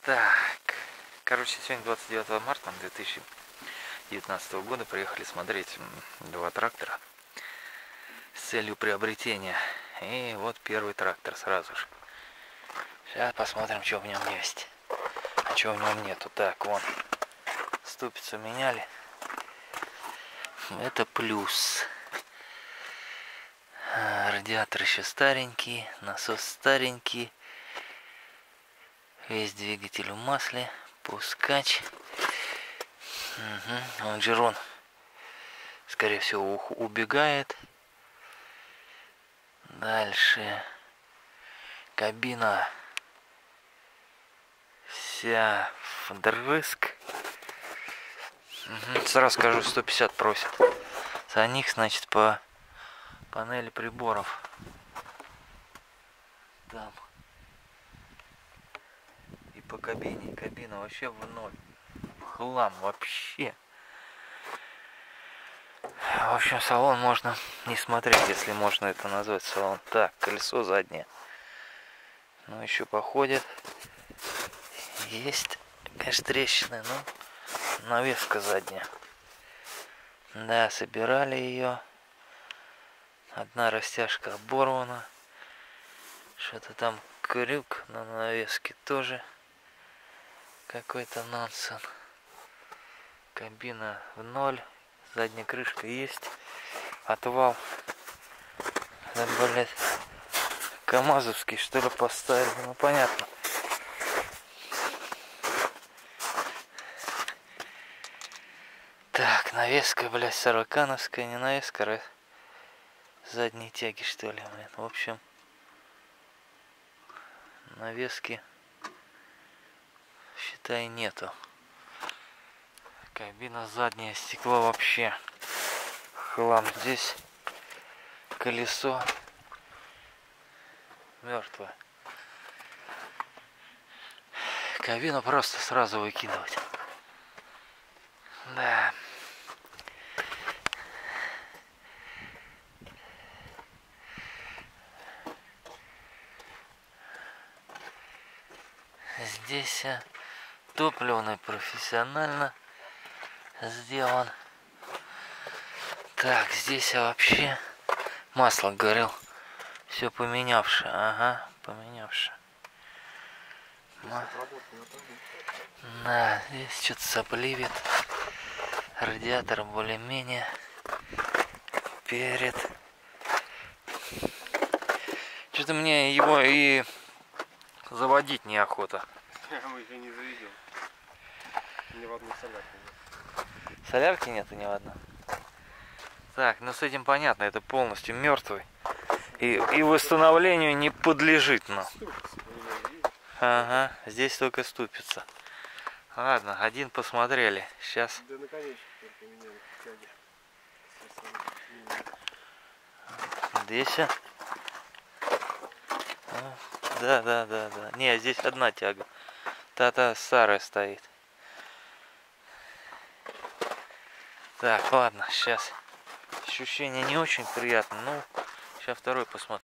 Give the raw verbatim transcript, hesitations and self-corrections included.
Так, короче, сегодня двадцать девятое марта две тысячи девятнадцатого года. Приехали смотреть два трактора с целью приобретения. И вот первый трактор сразу же. Сейчас посмотрим, что в нем есть. А что в нем нету. Так, вон. Ступицу меняли. Это плюс. Радиатор еще старенький. Насос старенький. Весь двигатель в масле. Пускач. Угу. Лонжерон, скорее всего, убегает. Дальше. Кабина вся вдрызг. Угу. Сразу скажу, сто пятьдесят просят. За них, значит, по панели приборов. Там. И по кабине. Кабина вообще в ноль. Хлам вообще. В общем, салон можно не смотреть, если можно это назвать салон. Так, колесо заднее. Ну, еще походит. Есть, конечно, трещины, но навеска задняя. Да, собирали ее. Одна растяжка оборвана. Что-то там крюк на навеске тоже. Какой-то нонсенс. Кабина в ноль. Задняя крышка есть. Отвал. Да, блядь. КамАЗовский, что ли, поставили. Ну, понятно. Так, навеска, блядь, сорокановская. Не навеска, а задние тяги, что ли, блядь. В общем, навески, считай, нету. Кабина задняя, стекло вообще хлам. Здесь колесо мертвое. Кабину просто сразу выкидывать. Да. Здесь топливный профессионально сделан. Так, здесь вообще масло горел. Все поменявшее. Ага, поменявшее. Да, здесь что-то сопливит. Радиатор более-менее. Перед. Что-то мне его и заводить неохота. Мы еще не заведем. Ни в одну солярку нет. Солярки нету ни в одной. Так, ну с этим понятно, это полностью мертвый. И, и восстановлению не подлежит, но. Ага, здесь только ступица. Ладно, один посмотрели. Сейчас. Да наконечник только меняли. Здесь. Да, да, да, да. Не, здесь одна тяга. Та-та старая стоит. Так, ладно, сейчас. Ощущение не очень приятно. Ну, сейчас второй посмотрим.